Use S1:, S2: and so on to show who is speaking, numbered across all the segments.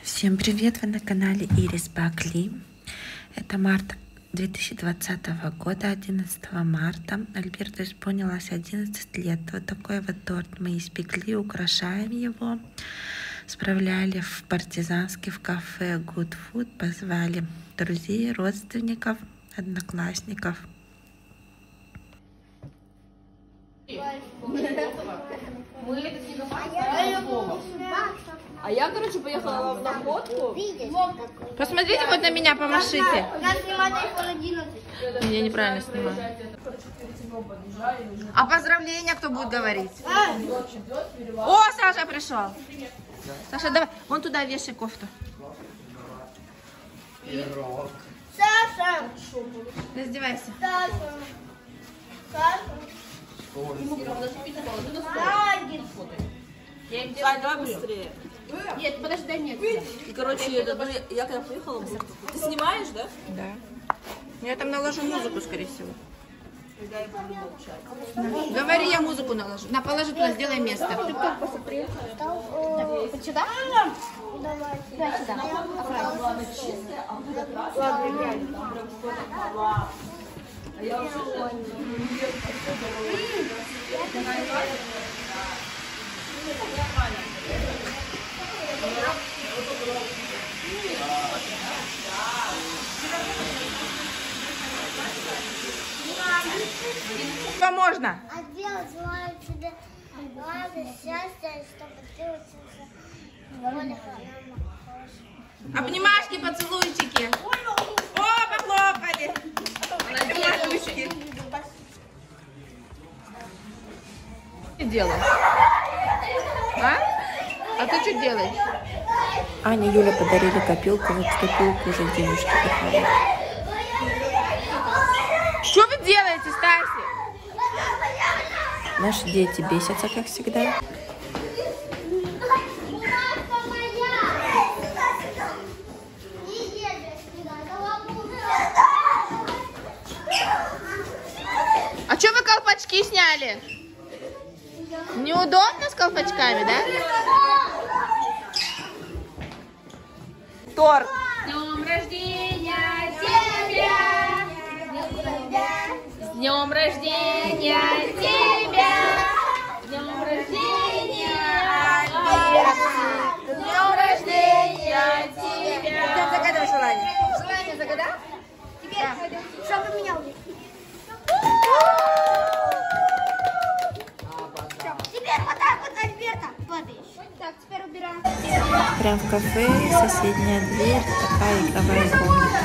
S1: Всем привет! Вы на канале Ирис Бакли. Это март 2020 года, 11 марта. Альберту исполнилось 11 лет. Вот такой вот торт мы испекли, украшаем его. Справляли в партизанский в кафе Good Food. Позвали друзей, родственников, одноклассников.
S2: А я, короче, поехала в находку.
S1: Посмотрите хоть на меня, помашите.
S3: Я снимаю iPhone 11.
S1: Я неправильно снимаю. А поздравления кто будет говорить? О, Саша пришел. Саша, давай. Вон туда вешай кофту.
S3: Саша!
S1: Раздевайся.
S3: Саша! Саша!
S2: Сань, давай быстрее.
S3: Нет, подожди, дай мне.
S2: И, короче, я когда приехала, ты снимаешь, да?
S1: Да. Я там наложу музыку, скорее всего. Говори, я музыку наложу. На, положи туда, сделай место.
S3: Ты как просто приехал? Вот сюда? Давай. Да, сюда.
S1: Что можно?
S3: А делать желаю тебе радость, счастья, чтобы ты учился в школе хорошо.
S1: Обнимашки, поцелуйчики. О, похлопали. Поцелуйчики. Что делаешь? А ты что делаешь? Аня и Юля подарили копилку. Вот в копилку уже денежки приходят. Что вы делаете, Стаси? Наши дети бесятся, как всегда. А что вы колпачки сняли? Неудобно с колпачками, да? Торт.
S4: С днем рождения тебя! С днем рождения тебя! С днем рождения Альберта! С днем рождения тебя!
S1: Загадай желание.
S3: Желание загадал? Теперь что поменял? Теперь вот так вот, Альберта, падаешь. Так, теперь убираем.
S1: Прям в кафе, соседняя дверь, такая игровая комната.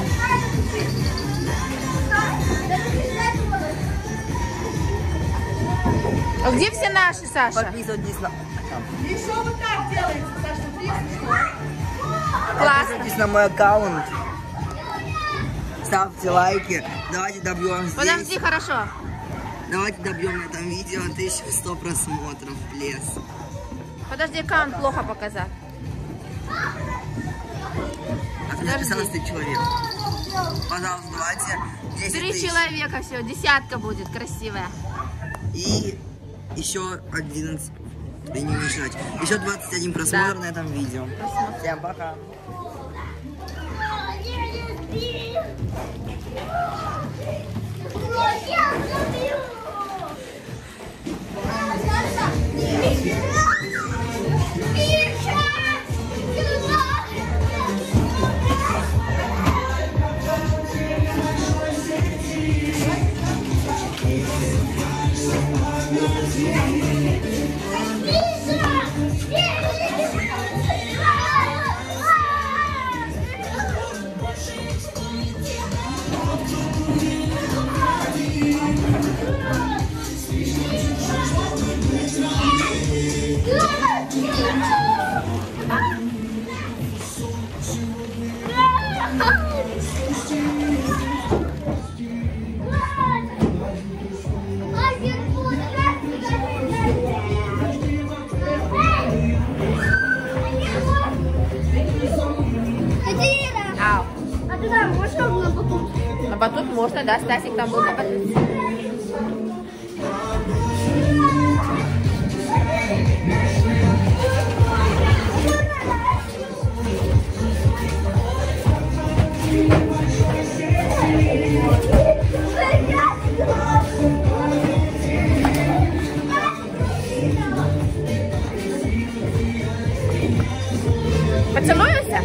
S1: А где все наши, Саша?
S5: Подписывайтесь на...
S2: Еще вот так делается, Саша,
S1: Классно.
S5: Подписывайтесь на мой аккаунт. Ставьте лайки. Давайте добьем здесь.
S1: Подожди, хорошо.
S5: Давайте добьем на этом видео 1100 просмотров. Плес.
S1: Подожди, аккаунт плохо показал.
S5: Подписался 10 человек. Пожалуйста, давайте 10
S1: 3
S5: тысяч.
S1: человека все, десятка будет красивая.
S5: И еще 11. И не мешать. Еще 21 просмотр на этом видео. Всем пока.
S3: А туда можно на батут?
S1: На батут можно, да, Стасик там был на батут. Поцелуемся?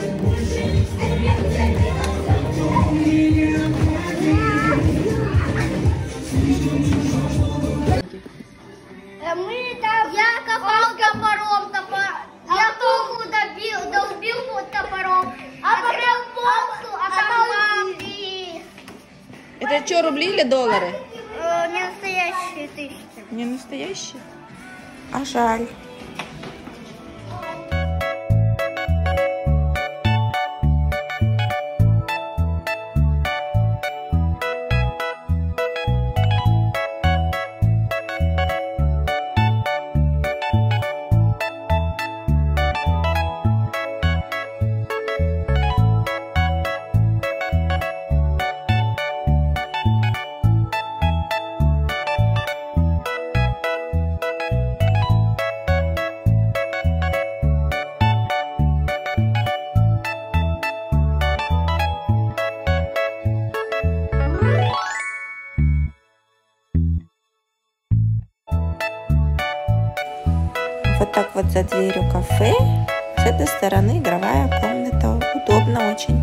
S3: Мы там... Я копал топором, я толку долбил топором, а потом полку, а там бомбили.
S1: Это что, рубли или доллары?
S3: Не настоящие тысячи.
S1: Не настоящие? А жаль. Вот так вот за дверью кафе. С этой стороны игровая комната. Удобно очень.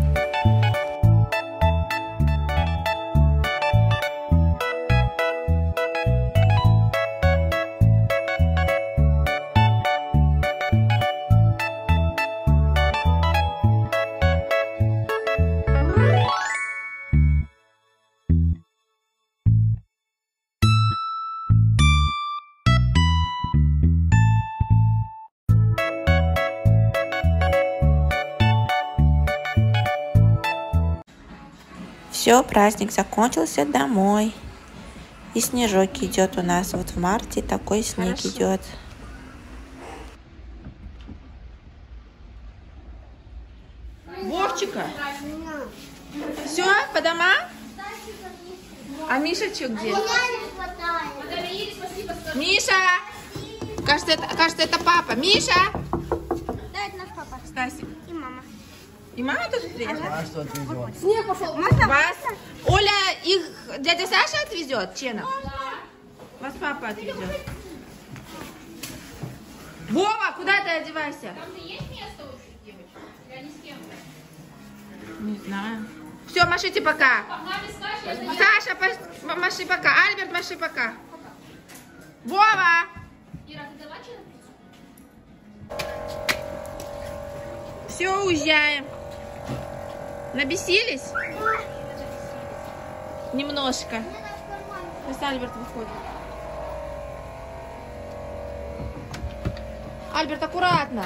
S1: Все, праздник закончился, домой. И снежок идет у нас. Вот в марте такой снег идет. Вовчика? Все, по домам? А Миша что где? Миша! Кажется, это папа. Миша!
S3: Да, это наш папа.
S1: Стасик.
S3: И мама.
S1: И мама тоже приехала?
S3: Снег пошел. Можно?
S1: Вас? Оля, их дядя Саша отвезет, Чена? Вас папа отвезет. Вова, куда ты одевайся? Там же есть место у девочек? Я не с кем-то. Не знаю. Все, машите пока. Саша, маши пока. Альберт, маши пока. Вова! Все, уезжаем. Набесились? Немножко. Пусть Альберт выходит. Альберт, аккуратно.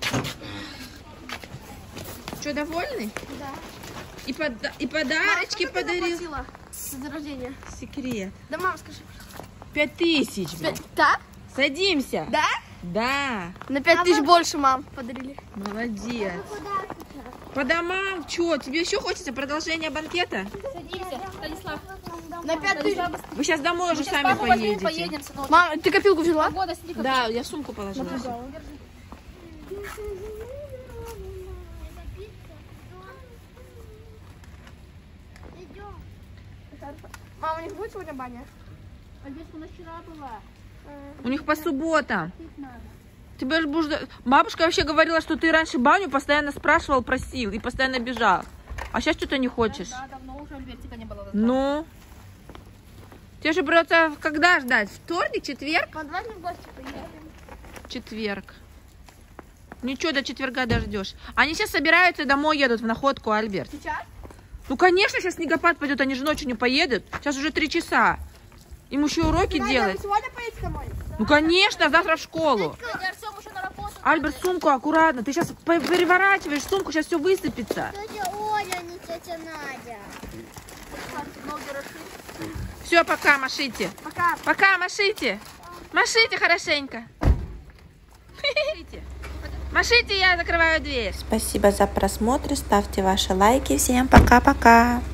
S1: Что, довольный? Да. И подарочки подарил.
S4: С дня рождения.
S1: Секрет.
S4: Да, мама, скажи.
S1: 5000. Блин.
S4: Да?
S1: Садимся.
S4: Да?
S1: Да.
S4: На 5000 больше, мам, подарили.
S1: Молодец. По домам. Что, тебе еще хочется продолжение банкета?
S4: Садимся, Станислав. На 5000.
S1: Вы сейчас домой уже сами поедете.
S4: Поедем, мам, ты копилку взяла?
S1: Да, я в сумку положила.
S4: Мама, у них будет сегодня баня?
S1: У них по субботам. Тебя ж будешь... Бабушка вообще говорила, что ты раньше баню постоянно спрашивал, просил и постоянно бежал. А сейчас что-то не хочешь.
S2: Да, давно уже Альбертика не было.
S1: Ну? Тебе же придется когда ждать? Вторник, четверг?
S4: Давай в гости поедем.
S1: Четверг. Ничего, до четверга дождешь. Они сейчас собираются и домой едут в находку, Альберт.
S4: Сейчас?
S1: Ну, конечно, сейчас снегопад пойдет, они же ночью не поедут. Сейчас уже 3 часа. Им еще уроки делать.
S4: Сегодня поедешь домой?
S1: Ну, конечно, завтра в школу.
S2: Артем уже на работу.
S1: Альберт, сумку аккуратно. Ты сейчас переворачиваешь сумку, сейчас все высыпется.
S3: Тетя Оля, не тетя Надя.
S1: Все, пока, машите.
S4: Пока.
S1: Пока, машите. Машите хорошенько. Машите, я закрываю дверь. Спасибо за просмотр. Ставьте ваши лайки. Всем пока-пока.